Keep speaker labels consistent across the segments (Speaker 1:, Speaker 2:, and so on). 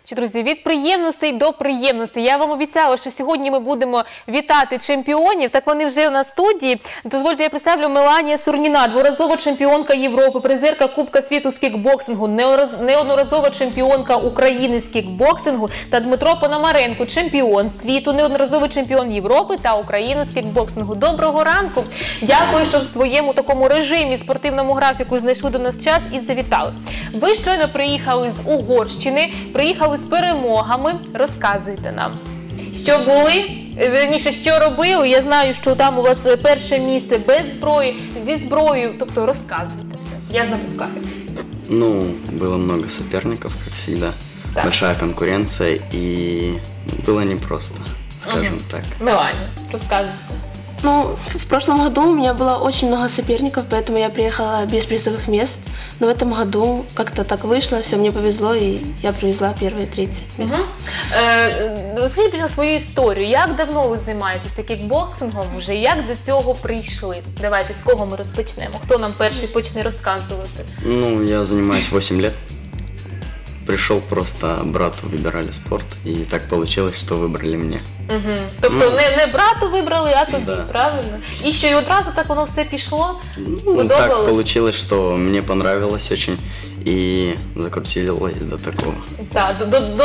Speaker 1: Друзі, від приємностей до приємностей. Я вам обіцяла, що сьогодні ми будемо вітати чемпіонів. Так вони вже у нас в студії. Дозвольте, я представлю Меланія Сурніна, дворазова чемпіонка Європи, призерка Кубка світу з кікбоксингу, неодноразова чемпіонка України з кікбоксингу, та Дмитро Пономаренко, чемпіон світу, неодноразовий чемпіон Європи та України з кікбоксингу. Доброго ранку. Дякую, що в своєму такому режимі, спортивному графіку знайшли до нас час і завітали. Ви щойно приїхали з Угорщини, приїхали з перемогами. Розказуйте нам, що були, верніше, що робили. Я знаю, що там у вас перше місце без зброї, зі зброєю. Тобто розказуйте все. Я замовкаю.
Speaker 2: Ну, было много соперников, как всегда. Да. Большая конкуренция, и было непросто, скажем так.
Speaker 1: Мелания, рассказывай.
Speaker 3: Ну, в прошлом году у меня было очень много соперников, поэтому я приехала без призовых мест. Но в этом году как-то так вышло, все, мне повезло, и я привезла первое и третье место.
Speaker 1: Розкажіть, будь ласка, свою історію. Як давно ви займаєтеся кікбоксингом вже? Як до цього прийшли? Давайте, з кого ми розпочнемо? Хто нам перший почне розказувати?
Speaker 2: Ну, я занимаюсь 8 лет. Пришел просто, брату выбирали спорт, и так получилось, что выбрали мне.
Speaker 1: Тобто не брату вибрали, а тобі,
Speaker 2: Да.
Speaker 1: правильно? І що, і одразу так воно все пішло?
Speaker 2: Ну,
Speaker 1: Сподобалось?
Speaker 2: так получилось, что мне понравилось очень, и закрутилось до такого.
Speaker 1: Так,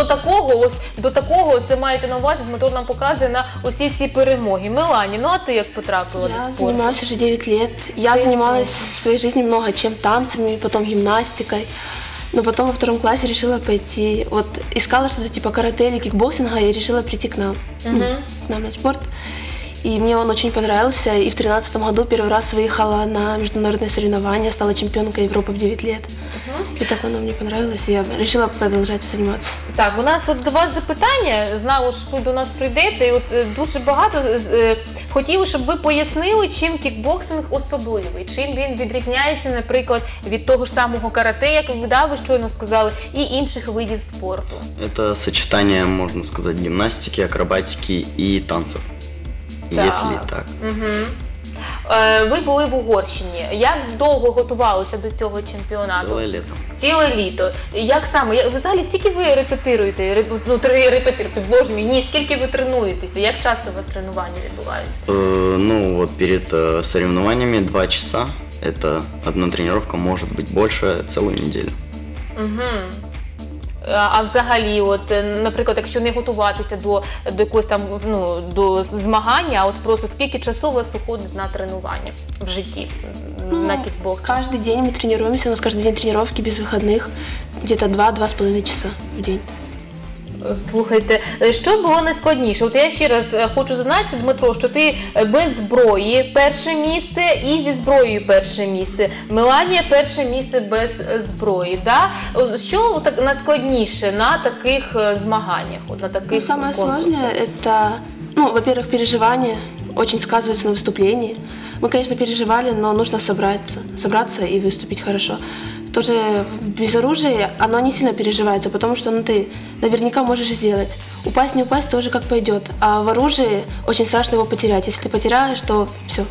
Speaker 1: до такого, це мається на увазі, Дмитро нам показує на усі ці перемоги. Мелані, ну а ти як потрапила до
Speaker 3: Я
Speaker 1: спорту?
Speaker 3: занимаюсь уже 9 лет. Я занималась в своей жизни много чем, танцами, потом гимнастикой. Но потом во втором классе решила пойти, вот искала что-то типа карате или кикбоксинга и решила прийти к нам, к нам на спорт. И мне он очень понравился, и в 2013 году первый раз выехала на международные соревнования, стала чемпионкой Европы в 9 лет. И так оно мне понравилось, и я решила продолжать заниматься.
Speaker 1: Так, у нас от до вас запитання, знали, що ви до нас прийдете, і от дуже багато хотіли, щоб ви пояснили, чим кікбоксинг особливий, чим він відрізняється, наприклад, від того ж самого карате, як ви щойно сказали, і інших видів спорту.
Speaker 2: Это сочетание, можно сказать, гимнастики, акробатики и танцев, если так.
Speaker 1: Ви були в Угорщині. Як довго готувалися до цього чемпіонату?
Speaker 2: Целое лето.
Speaker 1: Ціле літо. Як саме? Ви взагалі скільки ви репетируєте? Репетируєте, боже мій, ні, скільки ви тренуєтеся? Як часто у вас тренування відбуваються?
Speaker 2: Ну, вот перед соревнованиями 2 часа. Это одна тренировка, может быть больше, целую неделю.
Speaker 1: А взагалі, от, наприклад, якщо не готуватися до якогось там, ну, до змагання, а от просто скільки часу у вас уходить на тренування в житті, на кікбоксинг?
Speaker 3: Каждый день мы тренируемся, у нас каждый день тренировки без выходных, где-то 2-2,5 часа в день.
Speaker 1: Слухайте, що було найскладніше? От я ще раз хочу зазначити, Дмитро, що ти без зброї перше місце і зі зброєю перше місце. Меланія перше місце без зброї. Да? Що найскладніше на таких змаганнях? От, на таких
Speaker 3: Самое
Speaker 1: конкурсах?
Speaker 3: сложное это, ну, во-первых, переживание очень сказывается на выступлении. Мы, конечно, переживали, но нужно собраться и выступить хорошо. Тоже без оружия оно не сильно переживается, потому что ты наверняка можешь сделать. Упасть, не упасть, тоже как пойдет. А в оружии очень страшно его потерять. Если ты потеряешь, то все.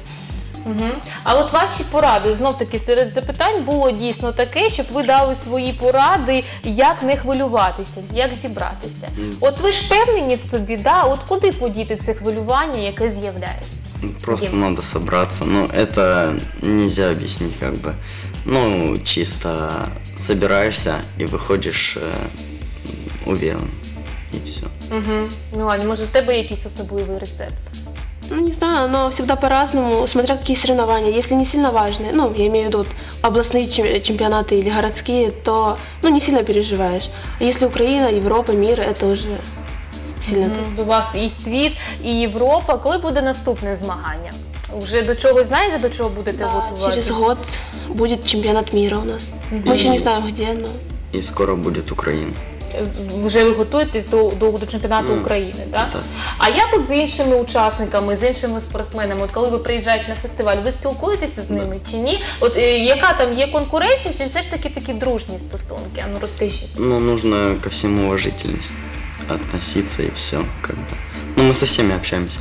Speaker 1: А от ваші поради, знов-таки серед запитань було дійсно таке, щоб ви дали свої поради, як не хвилюватися, як зібратися. От ви ж впевнені в собі, да? От куди подіти це хвилювання, яке з'являється?
Speaker 2: Просто надо собраться, но это нельзя объяснить как бы. Ну, чисто собираешься и выходишь уверен, и все.
Speaker 1: Мелані, може, в тебе якийсь особливий рецепт?
Speaker 3: Ну, не знаю, но всегда по-разному, смотря какие соревнования. Если не сильно важные, ну, я имею в виду вот, областные чемпионаты или городские, то, ну, не сильно переживаешь. А если Украина, Европа, мир, это уже сильно.
Speaker 1: У вас і світ, і Європа. Коли буде наступне змагання? Вже до чого знаєте, до чого будете готуватися?
Speaker 3: Через год будет чемпионат мира у нас. Мы еще не знаем где, но...
Speaker 2: И скоро будет Украина.
Speaker 1: Вже ви готуєтесь до чемпіонату України, так?
Speaker 2: Так.
Speaker 1: А як от з іншими учасниками, з іншими спортсменами, от коли ви приїжджаєте на фестиваль, ви спілкуєтеся з ними чи ні? От яка там є конкуренція, чи все ж таки такі дружні стосунки? А ну розкажіть.
Speaker 2: Ну, нужно ко всему уважительно относиться и все, как бы. Ну, мы со всеми общаемся.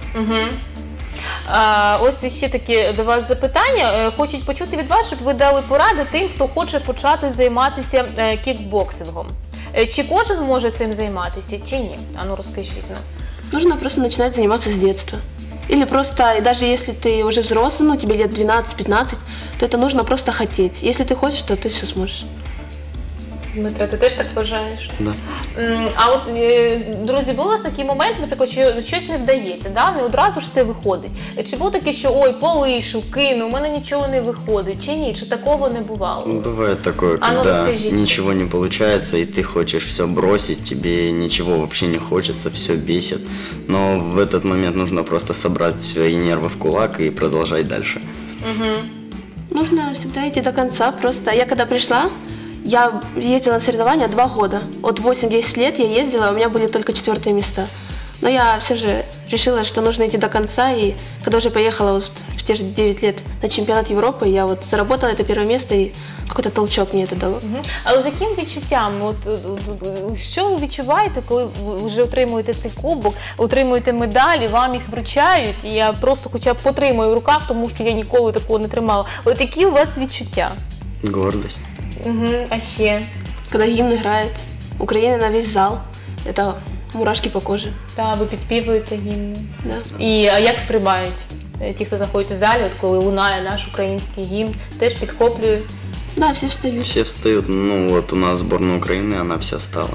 Speaker 1: Ось ще таке до вас запитання. Хочуть почути від вас, щоб ви дали поради тим, хто хоче почати займатися кікбоксингом. Чи кожен може цим займатися, чи ні? Ану, розкажіть нам.
Speaker 3: Нужно просто начинать заниматься с детства. Или просто, даже если ты уже взрослый, ну, тебе лет 12-15, то это нужно просто хотеть. Если ты хочешь, то ты все сможешь.
Speaker 1: Дмитро, ти теж так вважаєш?
Speaker 2: Да.
Speaker 1: А от, друзі, був у вас такий момент, наприклад, що щось не вдається, да? Не одразу ж все виходить. Чи було таке, що ой, полишу, кину, у мене нічого не виходить, чи ні? Чи такого не бувало?
Speaker 2: Бывает такое,
Speaker 1: А ну,
Speaker 2: когда
Speaker 1: расскажите.
Speaker 2: ничего не получается, и ты хочешь все бросить, тебе ничего вообще не хочется, все бесит. Но в этот момент нужно просто собрать свои нервы в кулак и продолжать дальше.
Speaker 3: Нужно всегда идти до конца. Просто я когда пришла, я ездила на соревнования 2 года. От 8-10 лет я ездила, у меня были только 4-е места. Но я все же решила, что нужно идти до конца. И когда уже поехала вот в те же 9 лет на чемпионат Европы, я вот заработала это 1-е место, и какой-то толчок мне это дало.
Speaker 1: Але з яким відчуттям? Що ви відчуваєте, коли ви вже отримуєте цей кубок, отримуєте медалі, вам їх вручають, і я просто хоча б потримаю в руках, тому що я ніколи такого не тримала. От які у вас відчуття?
Speaker 2: Гордость.
Speaker 1: А ще?
Speaker 3: Когда гимн играет Украина на весь зал, это мурашки по коже.
Speaker 1: Та, ви підспівуєте гімн.
Speaker 3: Да.
Speaker 1: І а як сприймають ті, хто заходить у залі, от коли лунає наш український гімн, теж підхоплюють?
Speaker 3: Да, все встают.
Speaker 2: Все встают, ну вот у нас сборная Украины, она вся стала.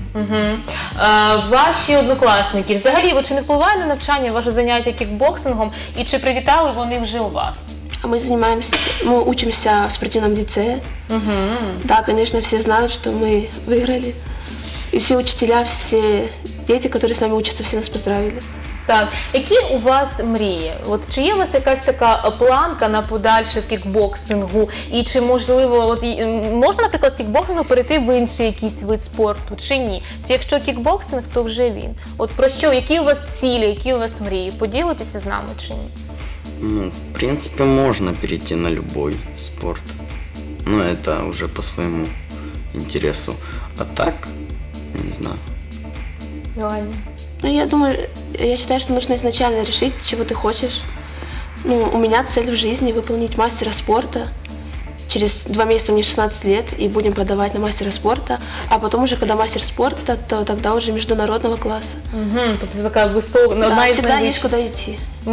Speaker 1: Ваші однокласники, взагалі, чи не впливає на навчання ваше заняття кікбоксингом, і чи привітали вони вже у вас?
Speaker 3: А мы учимся в спортивном лицее. Да, конечно, все знают, что мы выиграли. И все учителя, все дети, которые с нами учатся, все нас поздравили.
Speaker 1: Так, які у вас мрії? От чи є у вас якась така планка на подальше в кікбоксингу? І чи можливо, можна, наприклад, з кікбоксингу перейти в інший якийсь вид спорту, чи ні? Чи якщо кікбоксинг, то вже він. От про що, які у вас цілі, які у вас мрії? Поділитеся з нами чи ні?
Speaker 2: Ну, в принципе, можно перейти на любой спорт. Но это уже по своему интересу. А так, не знаю.
Speaker 1: Меланія?
Speaker 3: Ну, я считаю, что нужно изначально решить, чего ты хочешь. Ну, у меня цель в жизни выполнить мастера спорта. Через 2 месяца мне 16 лет, и будем подавать на мастера спорта. А потом уже, когда мастер спорта, то тогда уже международного класса.
Speaker 1: Тобто це така висока,
Speaker 3: Да,
Speaker 1: одна із
Speaker 3: всегда есть
Speaker 1: найвищих.
Speaker 3: куда идти.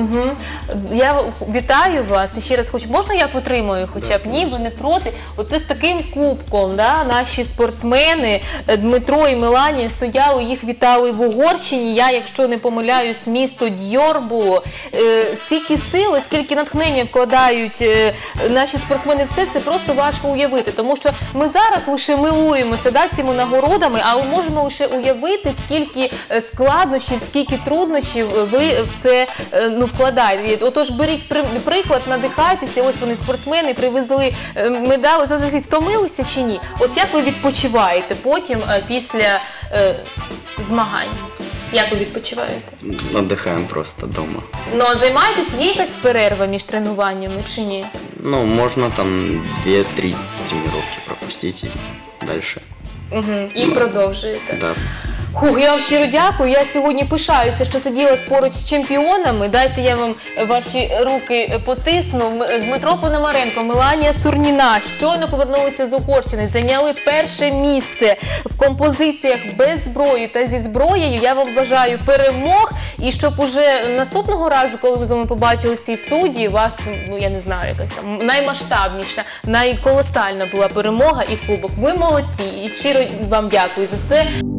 Speaker 1: Я вітаю вас і ще раз хочу, можна я потримаю хоча б? Ні, ви не проти? Оце з таким кубком, да, наші спортсмени Дмитро і Меланія стояли, їх вітали в Угорщині. Я, якщо не помиляюсь, місто Дьор було. Скільки сили, скільки натхнення вкладають наші спортсмени в це просто важко уявити. Тому що ми зараз лише милуємося цими нагородами, але можемо лише уявити, скільки складнощів, скільки труднощів ви в це вкладаєте. Отож, беріть приклад, надихайтеся, ось вони спортсмени, привезли медалі, завжди втомилися чи ні? От як ви відпочиваєте потім після змагань? Як ви відпочиваєте?
Speaker 2: Отдыхаем просто дома.
Speaker 1: Ну, а займаєтесь, є якась перерва між тренуваннями чи ні?
Speaker 2: Ну, можно там 2-3 тренировки пропустить и дальше.
Speaker 1: І продовжуєте.
Speaker 2: Да.
Speaker 1: Хух, я вам щиро дякую. Я сьогодні пишаюся, що сиділа поруч з чемпіонами. Дайте я вам ваші руки потисну. Дмитро Пономаренко, Меланія Сурніна щойно повернулися з Угорщини, зайняли 1-е місце в композиціях без зброї та зі зброєю. Я вам бажаю перемог і щоб уже наступного разу, коли ми з вами побачили в цій студії, у вас, ну я не знаю, якась там наймасштабніша, найколосальна була перемога і кубок. Ви молодці і щиро вам дякую за це.